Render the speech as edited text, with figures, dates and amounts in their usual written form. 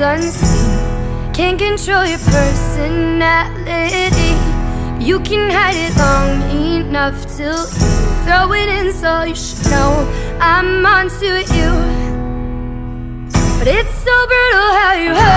unseen. Can't control your personality. You can hide it long enough till you throw it in, so you should know I'm onto you. But it's so brutal how you hurt